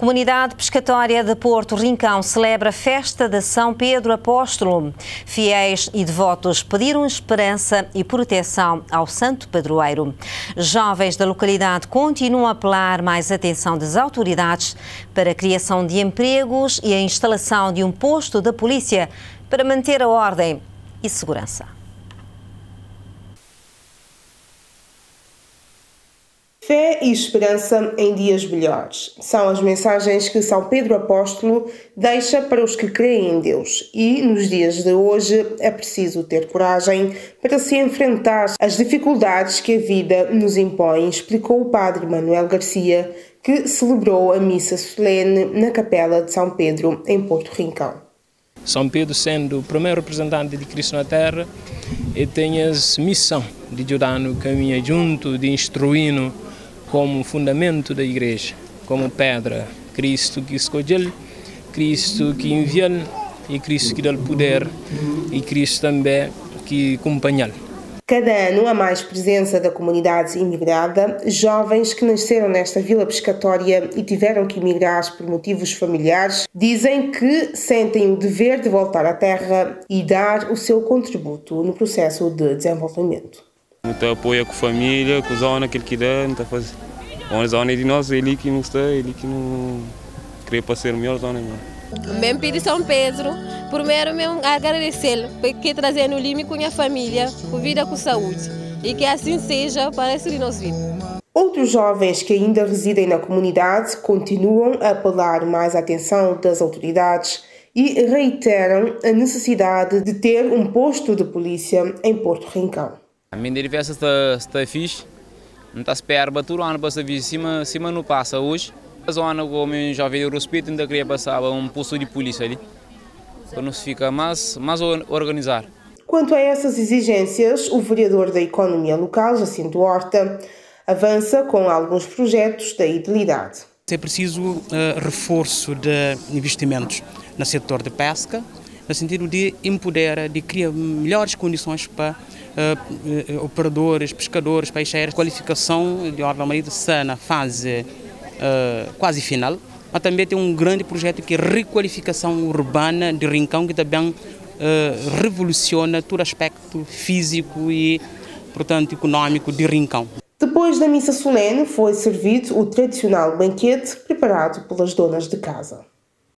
Comunidade Pescatória de Porto Rincão celebra a festa de São Pedro Apóstolo. Fiéis e devotos pediram esperança e proteção ao santo padroeiro. Jovens da localidade continuam a apelar mais atenção das autoridades para a criação de empregos e a instalação de um posto da polícia para manter a ordem e segurança. Fé e esperança em dias melhores são as mensagens que São Pedro Apóstolo deixa para os que creem em Deus. E nos dias de hoje é preciso ter coragem para se enfrentar às dificuldades que a vida nos impõe, explicou o padre Manuel Garcia, que celebrou a missa solene na Capela de São Pedro, em Porto Rincão. São Pedro, sendo o primeiro representante de Cristo na Terra, ele tem a missão de ajudar no caminho junto, de instruir como fundamento da igreja, como pedra. Cristo que escolheu, Cristo que enviou e Cristo que dá o poder e Cristo também que acompanha. Cada ano há mais presença da comunidade imigrada, jovens que nasceram nesta vila pescatória e tiveram que emigrar por motivos familiares, dizem que sentem o dever de voltar à terra e dar o seu contributo no processo de desenvolvimento. Muito apoio com a família, com os zona que ele quer, não fazer. A zona de nós, ele que não está, ele que não queria para ser melhor zona. Mesmo pedir São Pedro, primeiro mesmo agradecê-lo, porque trazendo o lime com a família, com vida com saúde, e que assim seja para esse nós vimos. Outros jovens que ainda residem na comunidade continuam a apelar mais a atenção das autoridades e reiteram a necessidade de ter um posto de polícia em Porto Rincão. A minha diversa está fixe, não está espera para todo ano para vir cima não passa hoje. A zona como já veio o respeito ainda queria passar um posto de polícia ali, para nos ficar mais organizar. Quanto a essas exigências, o vereador da Economia Local, Jacinto Horta, avança com alguns projetos da idilidade. É preciso reforço de investimentos no setor de pesca, no sentido de empoderar, de criar melhores condições para operadores, pescadores, peixeiros, qualificação de ordem marítima na fase quase final, mas também tem um grande projeto que é requalificação urbana de Rincão, que também revoluciona todo aspecto físico e, portanto, econômico de Rincão. Depois da missa solene foi servido o tradicional banquete preparado pelas donas de casa.